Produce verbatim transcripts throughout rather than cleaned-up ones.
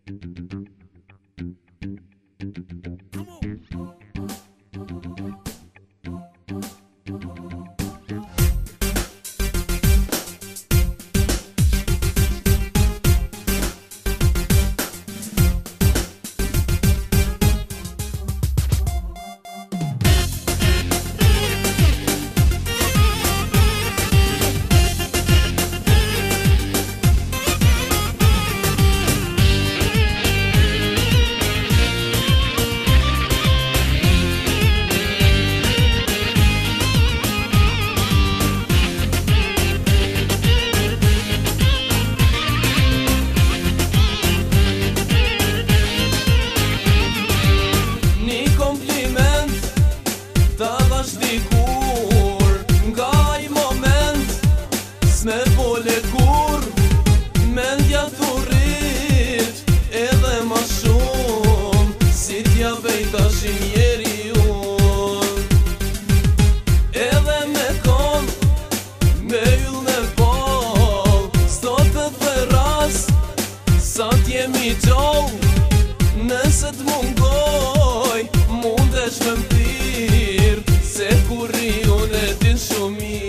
S'me vole kur mendja thurit edhe ma shumë si t'ja vejtash i njeri unë edhe me kom me yll në pol sot dhe ras sa t'jemi gjall nëse t'mungoj mundesh me m'thir se kur i unë e din shumir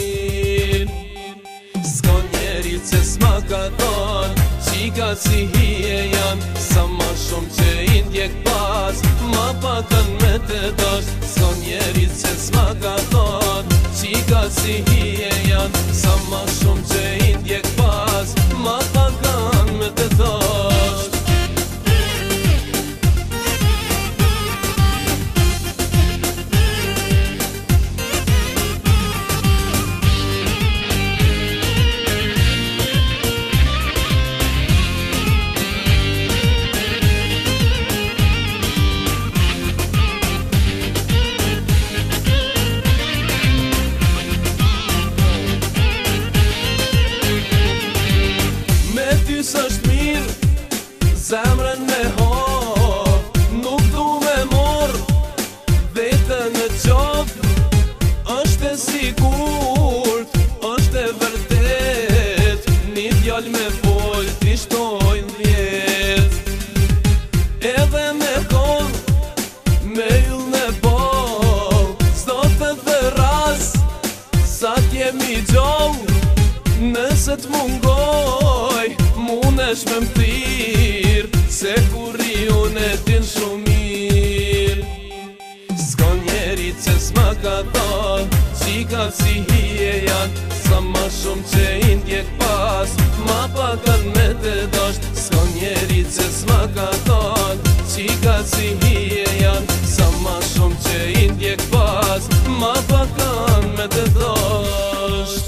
se s'ma ka thon qika si hije jan sa ma shumë që i ndjek pas ma pakan me të dosh s'ka njerit se s'ma ka thon qika si hije jan sa ma shumë që i ndjek pas ma pakan me të dosh s'është mirë zemrën me ho nuk du me mor vetën në qop është e sigurt është e vërtet një djall me fol t'i shtojnë vjet edhe me kon me yll në bol s'do të dhe ras sa t'jemi gjall nëse t'mungoj munesh me m'thir se kur i unë e din shumir s'ka njerit se s'ma ka thon qika si hije jan sa ma shumë që i ndjek pas ma pakan me të dosht s'ka njerit se s'ma ka thon qika si hije jan sa ma shumë që i ndjek pas ma pakan me të dosht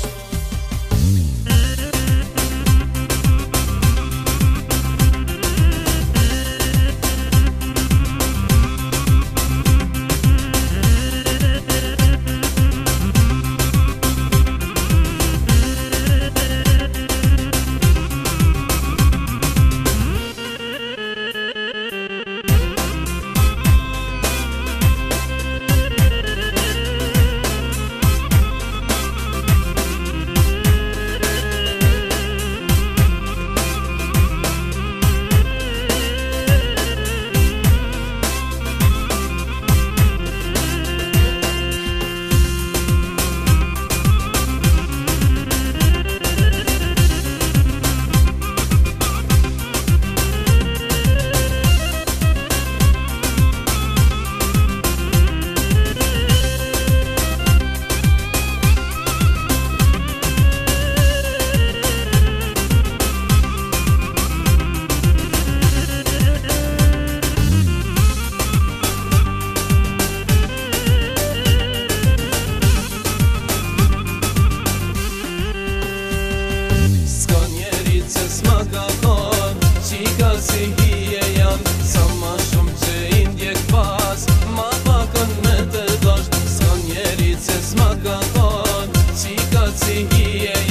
qika si hije jan sa ma shumë që i ndjek pas ma pakan me të dosht s'ka njerit se s'ma ka thon qika si hije